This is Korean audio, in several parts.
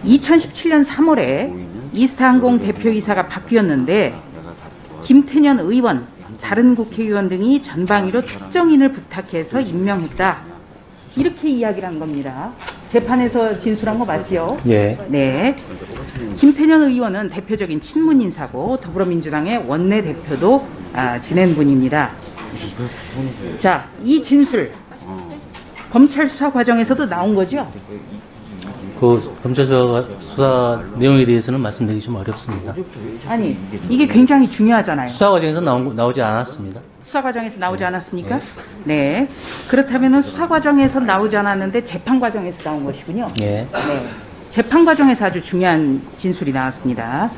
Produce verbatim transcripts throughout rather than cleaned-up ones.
이천십칠 년 삼월에 이스타항공 대표이사가 바뀌었는데 김태년 의원, 다른 국회의원 등이 전방위로 특정인을 부탁해서 임명했다. 이렇게 이야기를 한 겁니다. 재판에서 진술한 거 맞죠? 예. 네. 김태년 의원은 대표적인 친문 인사고 더불어민주당의 원내대표도 아, 지낸 분입니다. 자, 이 진술 검찰 수사 과정에서도 나온 거죠? 그 검찰 수사, 수사 내용에 대해서는 말씀드리기 좀 어렵습니다. 아니, 이게 굉장히 중요하잖아요. 수사 과정에서 나온, 나오지 않았습니다. 수사 과정에서 나오지 않았습니까? 네. 그렇다면 수사 과정에서 나오지 않았는데 재판 과정에서 나온 것이군요. 예. 네. 재판 과정에서 아주 중요한 진술이 나왔습니다.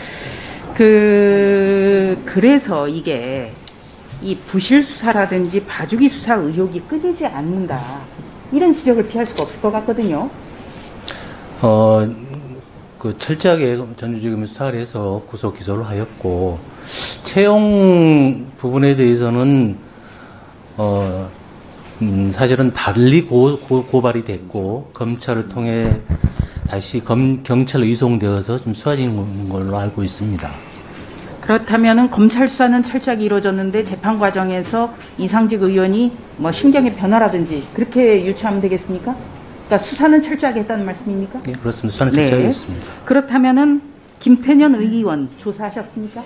그, 그래서 이게 이 부실 수사라든지 봐주기 수사 의혹이 끊이지 않는다. 이런 지적을 피할 수가 없을 것 같거든요. 어, 그 철저하게 전주지검이 수사를 해서 구속 기소를 하였고, 채용 부분에 대해서는, 어, 음, 사실은 달리 고, 고, 고발이 됐고, 검찰을 통해 다시 검, 경찰로 이송되어서 좀 수사되는 걸로 알고 있습니다. 그렇다면은 검찰 수사는 철저하게 이루어졌는데 재판 과정에서 이상직 의원이 뭐 심경의 변화라든지 그렇게 유추하면 되겠습니까? 그러니까 수사는 철저하게 했다는 말씀입니까? 예, 그렇습니다. 수사는 철저하게 네. 했습니다. 그렇다면은 김태년 의원 조사하셨습니까?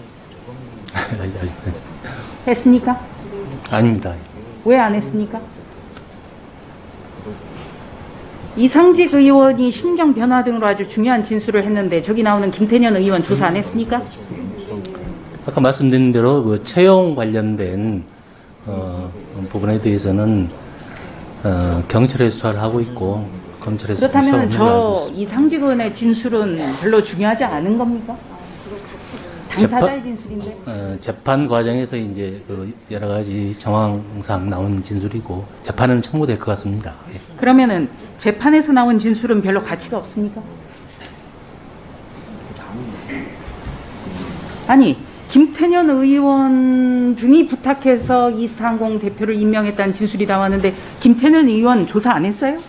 했습니까? 아닙니다. 왜 안 했습니까? 이상직 의원이 심경 변화 등으로 아주 중요한 진술을 했는데 저기 나오는 김태년 의원 조사 안 했습니까? 아까 말씀드린 대로 그 채용 관련된 어, 부분에 대해서는 어, 경찰에 수사를 하고 있고 검찰에서 그렇다면 수사를 하고 저 있습니다. 이상직 의원의 진술은 별로 중요하지 않은 겁니까? 당사자의 진술인데. 어, 재판 과정에서 이제 그 여러 가지 정황상 나온 진술이고 재판은 청구될 것 같습니다. 예. 그러면은 재판에서 나온 진술은 별로 가치가 없습니까? 아니, 김태년 의원 등이 부탁해서 이스타항공 대표를 임명했다는 진술이 나왔는데 김태년 의원 조사 안 했어요?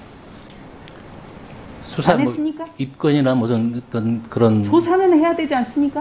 수사 안 뭐 했습니까? 입건이나 무슨 어떤 그런 조사는 해야 되지 않습니까?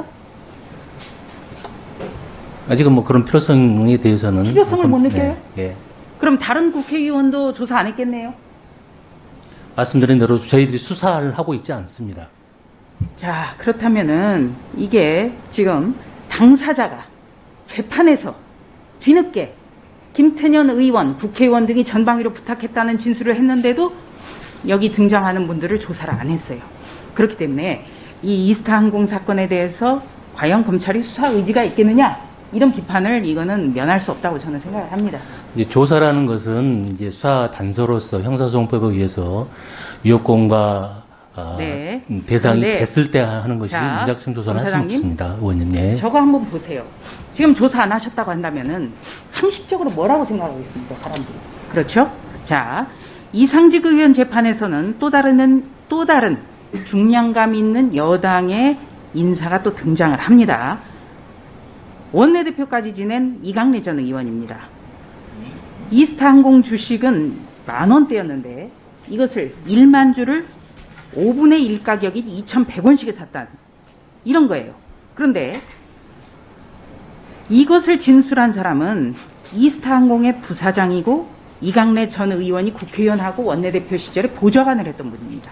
아직은 뭐 그런 필요성에 대해서는 필요성을 못 느껴요? 예, 예. 그럼 다른 국회의원도 조사 안 했겠네요? 말씀드린 대로 저희들이 수사를 하고 있지 않습니다. 자, 그렇다면은 이게 지금 당사자가 재판에서 뒤늦게 김태년 의원, 국회의원 등이 전방위로 부탁했다는 진술을 했는데도 여기 등장하는 분들을 조사를 안 했어요. 그렇기 때문에 이 이스타항공 사건에 대해서 과연 검찰이 수사 의지가 있겠느냐? 이런 비판을 이거는 면할 수 없다고 저는 생각을 합니다. 이제 조사라는 것은 이제 수사 단서로서 형사소송법에 의해서 위협공과 어, 네. 대상이 그런데 됐을 때 하는 것이 자, 무작정 조사는 할 수는 검사장님, 없습니다. 의원님. 예. 저거 한번 보세요. 지금 조사 안 하셨다고 한다면은 상식적으로 뭐라고 생각하고 있습니까, 사람들이? 그렇죠? 자, 이상직 의원 재판에서는 또 다른 또 다른 중량감 있는 여당의 인사가 또 등장을 합니다. 원내대표까지 지낸 이강래 전 의원입니다. 이스타항공 주식은 만 원대였는데 이것을 일만 주를 오분의 일 가격인 이천백 원씩에 샀다. 이런 거예요. 그런데 이것을 진술한 사람은 이스타항공의 부사장이고 이강래 전 의원이 국회의원하고 원내대표 시절에 보좌관을 했던 분입니다.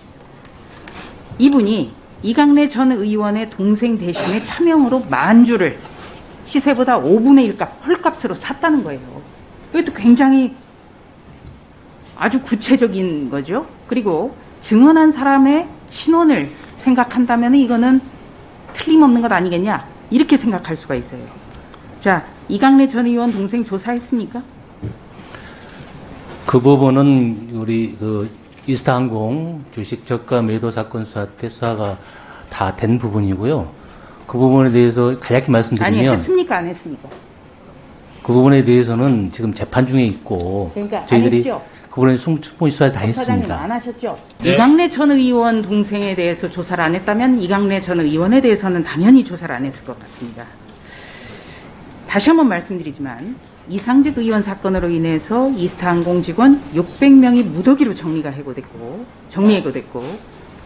이분이 이강래 전 의원의 동생 대신에 차명으로 만 주를 시세보다 오분의 일 값, 헐값으로 샀다는 거예요. 이것도 굉장히 아주 구체적인 거죠. 그리고 증언한 사람의 신원을 생각한다면 이거는 틀림없는 것 아니겠냐, 이렇게 생각할 수가 있어요. 자, 이강래 전 의원 동생 조사했습니까? 그 부분은 우리 그 이스타항공 주식 저가 매도 사건 수사 때 수사가 다 된 부분이고요. 그 부분에 대해서 간략히 말씀드리면, 아니, 했습니까? 안 했습니까? 그 부분에 대해서는 지금 재판 중에 있고 그러니까 저희들이 안 했죠? 그 부분에 충분히 수사를 다 검사장님 했습니다. 안 하셨죠? 네. 이강래 전 의원 동생에 대해서 조사를 안 했다면 이강래 전 의원에 대해서는 당연히 조사를 안 했을 것 같습니다. 다시 한번 말씀드리지만 이상직 의원 사건으로 인해서 이스타항공 직원 육백 명이 무더기로 정리가 해고됐고 정리해고됐고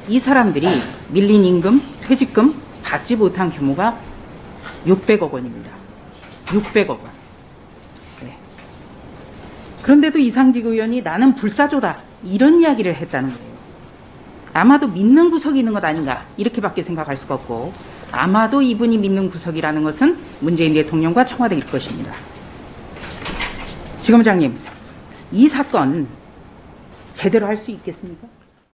이 사람들이 밀린 임금, 퇴직금 받지 못한 규모가 육백억 원입니다. 육백억 원. 네. 그런데도 이상직 의원이 나는 불사조다 이런 이야기를 했다는 거예요. 아마도 믿는 구석이 있는 것 아닌가 이렇게밖에 생각할 수가 없고, 아마도 이분이 믿는 구석이라는 것은 문재인 대통령과 청와대일 것입니다. 지검장님, 이 사건 제대로 할 수 있겠습니까?